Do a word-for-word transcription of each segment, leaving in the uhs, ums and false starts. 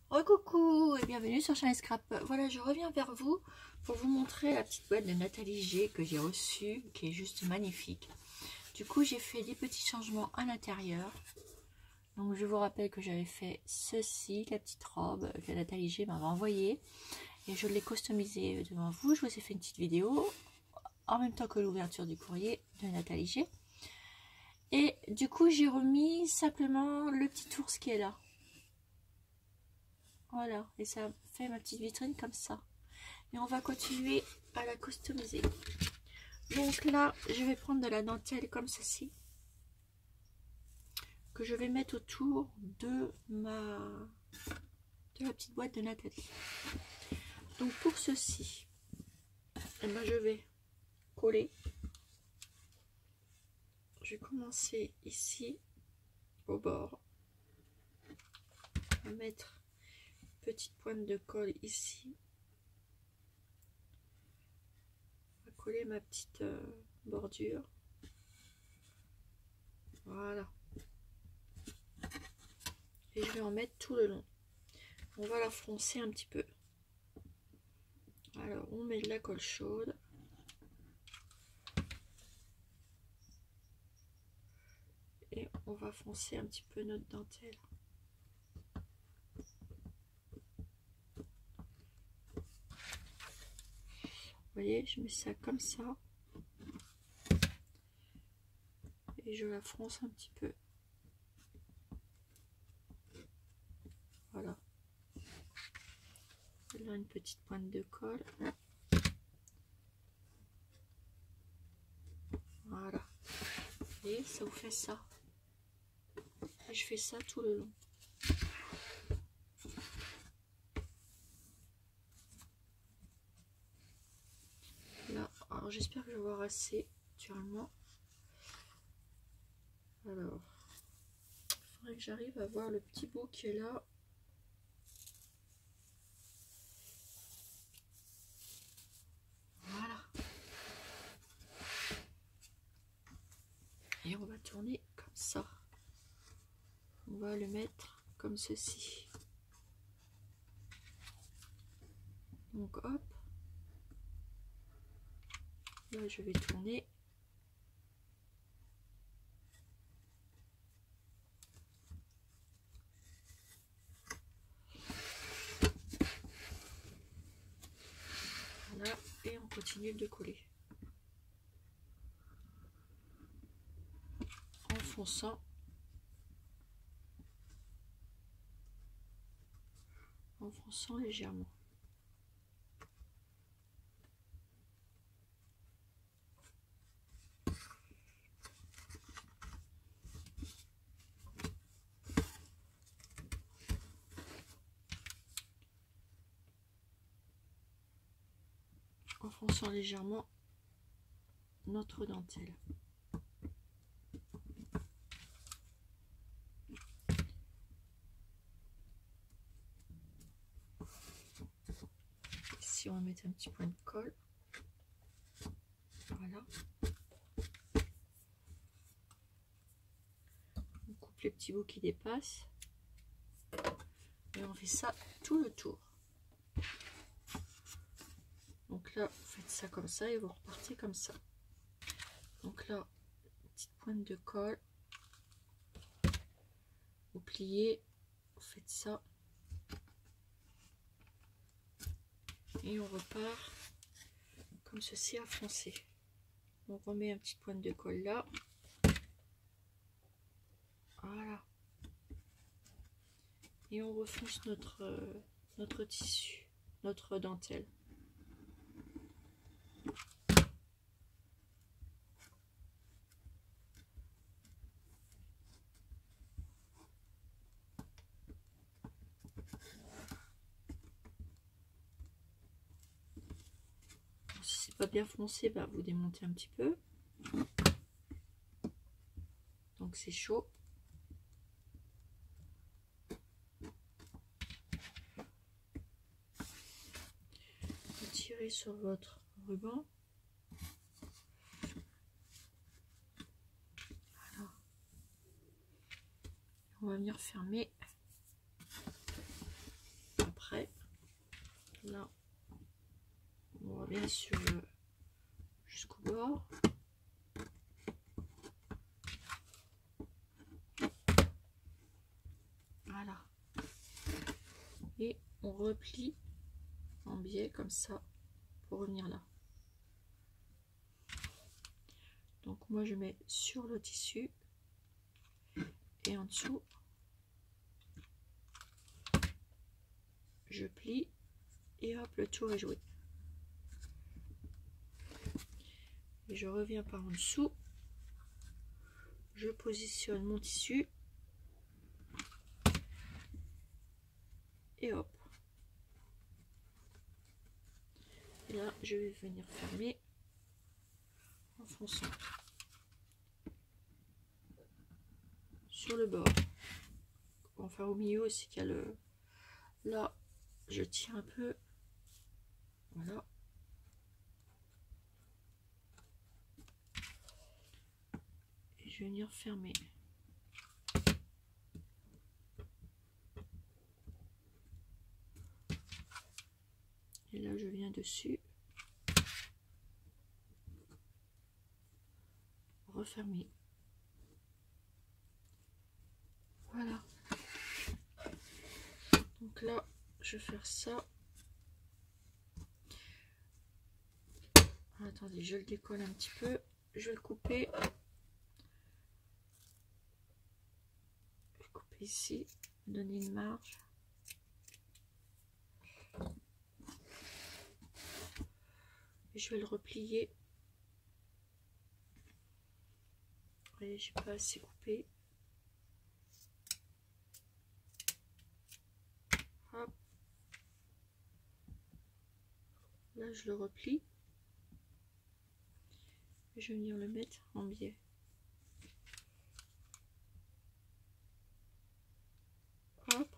Oh coucou et bienvenue sur Shine Scrap. Voilà, je reviens vers vous pour vous montrer la petite boîte de Nathalie G que j'ai reçue, qui est juste magnifique. Du coup, j'ai fait des petits changements à l'intérieur. Donc, je vous rappelle que j'avais fait ceci, la petite robe que Nathalie G m'avait envoyée. Et je l'ai customisée devant vous. Je vous ai fait une petite vidéo en même temps que l'ouverture du courrier de Nathalie G. Et du coup, j'ai remis simplement le petit ours qui est là. Voilà, et ça fait ma petite vitrine comme ça. Et on va continuer à la customiser. Donc là, je vais prendre de la dentelle comme ceci, que je vais mettre autour de ma de la petite boîte de Nathalie. Donc pour ceci, eh ben, je vais coller. Je vais commencer ici au bord, à mettre une petite pointe de colle ici. On va coller ma petite euh, bordure. Voilà. Et je vais en mettre tout le long. On va la froncer un petit peu. Alors, on met de la colle chaude. Et on va froncer un petit peu notre dentelle. Vous voyez, je mets ça comme ça. Et je la fronce un petit peu. Voilà. Là, une petite pointe de colle. Voilà. Et ça vous fait ça. Et je fais ça tout le long. Là, alors j'espère que je vais avoir assez, naturellement. Alors, il faudrait que j'arrive à voir le petit bout qui est là. Voilà. Et on va tourner comme ça. On va le mettre comme ceci. Donc hop. Là je vais tourner. Voilà. Et on continue de coller. En fonçant. En fonçant légèrement. Enfonçant légèrement notre dentelle. Ici on va mettre un petit point de colle. Voilà. On coupe les petits bouts qui dépassent. Et on fait ça tout le tour. Donc là, vous faites ça comme ça et vous repartez comme ça. Donc là, petite pointe de colle. Vous pliez, vous faites ça. Et on repart comme ceci à froncer. On remet un petit point de colle là. Voilà. Et on refonce notre, euh, notre tissu, notre dentelle. Si c'est pas bien foncé, bah, vous démontez un petit peu. Donc c'est chaud. Vous tirez sur votre ruban. Voilà. On va venir fermer. reviens sur le jusqu'au bord. Voilà. Et on replie en biais comme ça pour revenir là. Donc moi je mets sur le tissu et en dessous je plie et hop, le tour est joué. Et je reviens par en dessous, je positionne mon tissu et hop. Et là je vais venir fermer en fonçant sur le bord, enfin au milieu aussi qu'il y a le, là je tire un peu, voilà, et je vais venir fermer. Et là je viens dessus, refermer. Voilà. Donc là, je vais faire ça. Attendez, je le décolle un petit peu. Je vais le couper. Je vais couper ici, donner une marge. Et je vais le replier. Vous voyez, j'ai pas assez coupé. Hop. Là, je le replie. Et je vais venir le mettre en biais. Hop.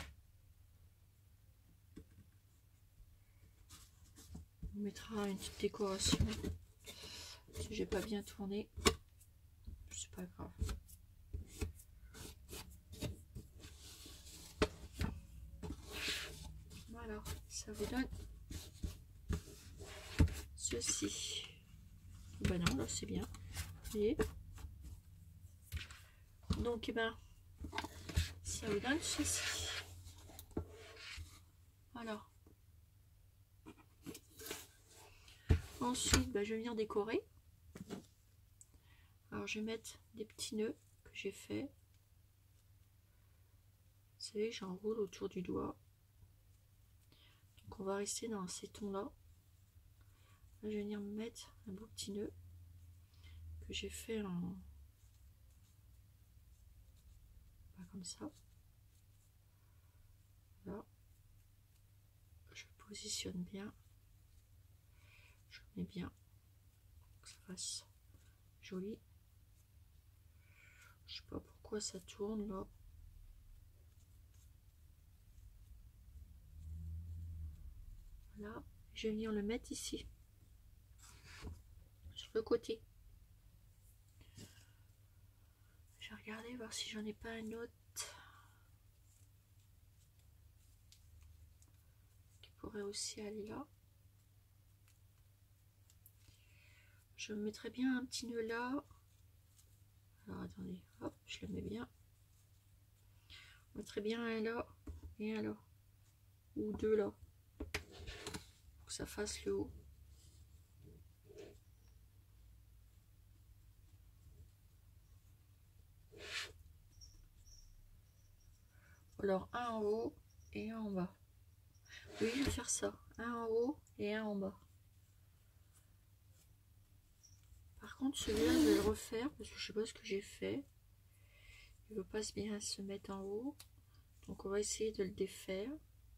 On mettra une petite décoration. Si j'ai pas bien tourné, c'est pas grave. Voilà, ça vous donne ceci. Ben non, là c'est bien. Vous voyez? Donc, eh ben, ça vous donne ceci. Voilà. Ensuite, ben, je vais venir décorer. Alors, je vais mettre des petits nœuds que j'ai fait. Vous savez, j'enroule autour du doigt. Donc, on va rester dans ces tons-là. Là, je vais venir mettre un beau petit nœud que j'ai fait en... comme ça. Là. Je positionne bien. Je mets bien. Pour que ça fasse joli. Je sais pas pourquoi ça tourne là. Voilà. Je vais venir le mettre ici. Sur le côté. Je vais regarder voir si j'en ai pas un autre qui pourrait aussi aller là. Je mettrais bien un petit nœud là. Alors attendez, hop, je le mets bien. Je mettrais bien un là et un là. Ou deux là. Pour que ça fasse le haut. Alors un en haut et un en bas. Oui, je vais faire ça. Un en haut et un en bas. Par contre, celui-là, je vais le refaire parce que je sais pas ce que j'ai fait. Il ne veut pas bien se mettre en haut. Donc, on va essayer de le défaire.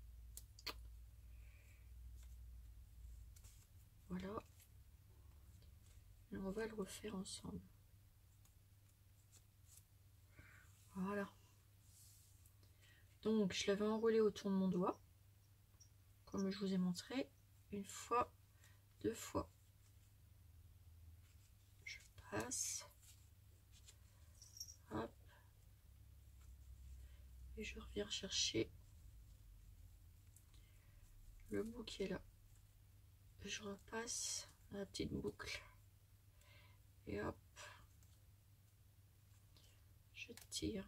Voilà. Et on va le refaire ensemble. Voilà. Donc, je l'avais enroulé autour de mon doigt. Comme je vous ai montré. Une fois, deux fois. Je passe. Hop. Et je reviens chercher le bout qui est là. je repasse la petite boucle et hop, je tire.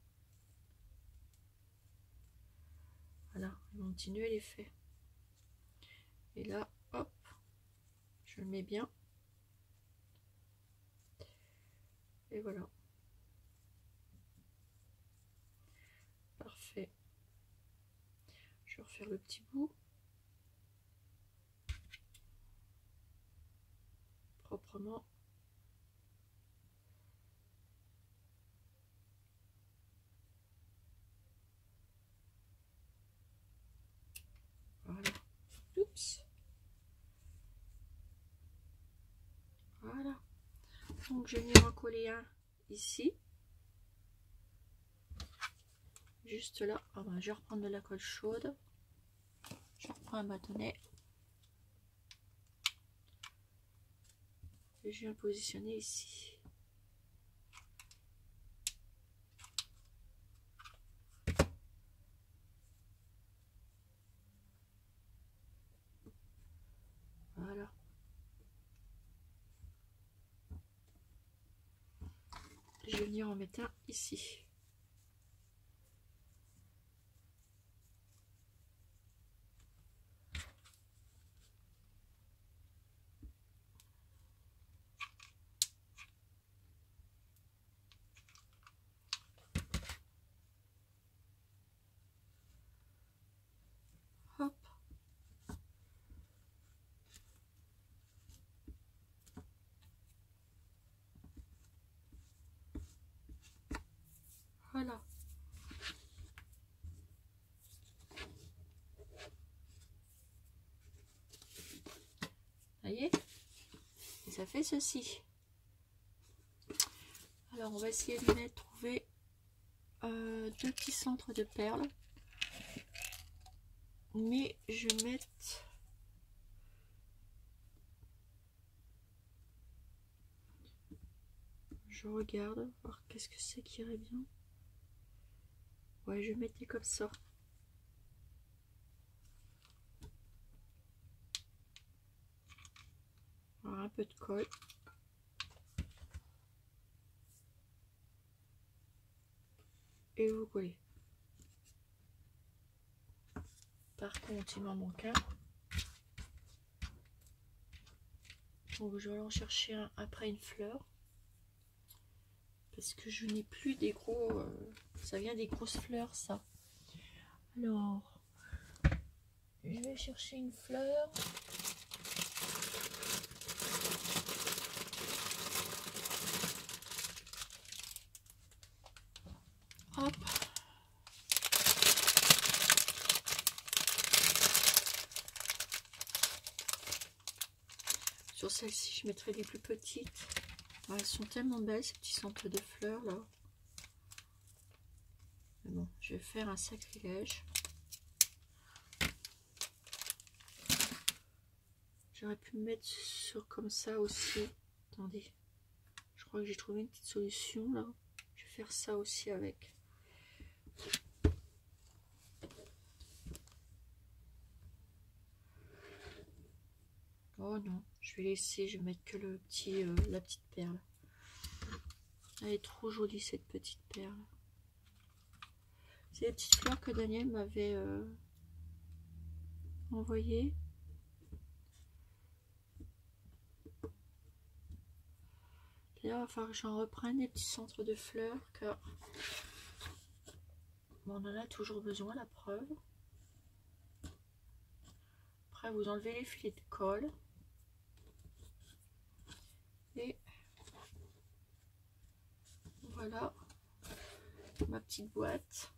Voilà, mon petit nœud il est fait. Et là, hop, je le mets bien. Et voilà. Parfait. Je vais refaire le petit bout. Proprement. Voilà. Oups. Voilà. Donc je vais en recoller un ici. Juste là. Ah ben, je vais reprendre de la colle chaude. Je reprends un bâtonnet. Et je viens le positionner ici. Voilà. Je vais venir en mettre un ici. Hop. Voilà. Vous voyez? Et ça fait ceci. Alors on va essayer de mettre, trouver euh, deux petits centres de perles. Mais je vais mettre je regarde voir qu'est-ce que c'est qui irait bien. Ouais, je vais mettre comme ça. Alors, un peu de colle. Et vous collez. Par contre, il m'en manque un. Donc je vais en chercher un après une fleur. Parce que je n'ai plus des gros... Euh, ça vient des grosses fleurs, ça. Alors, je vais chercher une fleur. Hop. Sur celle-ci, je mettrai les plus petites. Elles sont tellement belles, ces petits centres de fleurs, là. Mais bon, je vais faire un sacrilège. J'aurais pu me mettre sur comme ça aussi. Attendez. Je crois que j'ai trouvé une petite solution, là. Je vais faire ça aussi avec. Oh non, je vais laisser, je vais mettre que le petit, euh, la petite perle. Elle est trop jolie, cette petite perle. C'est les petites fleurs que Daniel m'avait euh, envoyées. D'ailleurs, il va falloir que j'en reprenne des petits centres de fleurs, car bon, on en a toujours besoin, la preuve. Après, vous enlevez les filets de colle. Et voilà ma petite boîte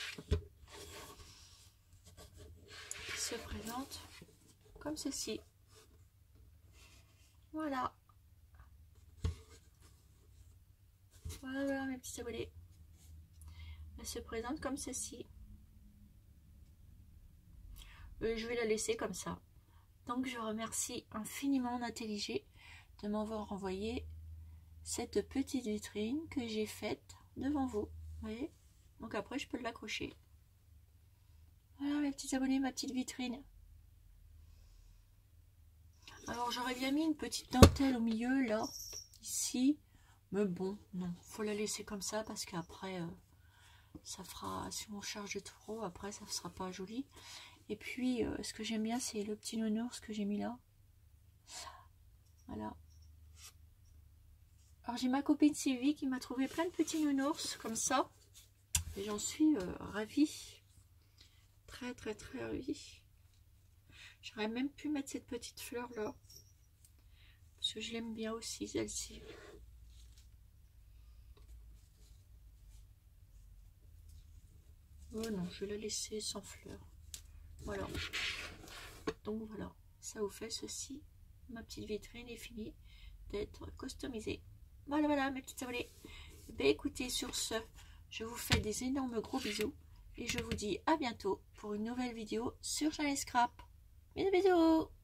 qui se présente comme ceci. Voilà. Voilà, voilà mes petits abonnés. Elle se présente comme ceci. Euh, je vais la laisser comme ça. Donc je remercie infiniment Nathalie de m'avoir envoyé cette petite vitrine que j'ai faite devant vous. Vous voyez? Donc après je peux l'accrocher. Voilà mes petits abonnés, ma petite vitrine. Alors j'aurais bien mis une petite dentelle au milieu là, ici, mais bon, non, faut la laisser comme ça parce qu'après, euh, ça fera, si on charge trop, après ça ne sera pas joli. Et puis, euh, ce que j'aime bien, c'est le petit nounours que j'ai mis là. Voilà. Alors j'ai ma copine Sylvie qui m'a trouvé plein de petits nounours comme ça. Et j'en suis euh, ravie. Très très très ravie. J'aurais même pu mettre cette petite fleur là. Parce que je l'aime bien aussi celle-ci. Oh non, je vais la laisser sans fleurs. Voilà. Donc voilà, ça vous fait ceci. Ma petite vitrine est finie d'être customisée. Voilà, voilà mes petites abonnées. Eh bien, écoutez, sur ce, je vous fais des énormes gros bisous. Et je vous dis à bientôt pour une nouvelle vidéo sur Jeanne Scrap. Bisous, bisous.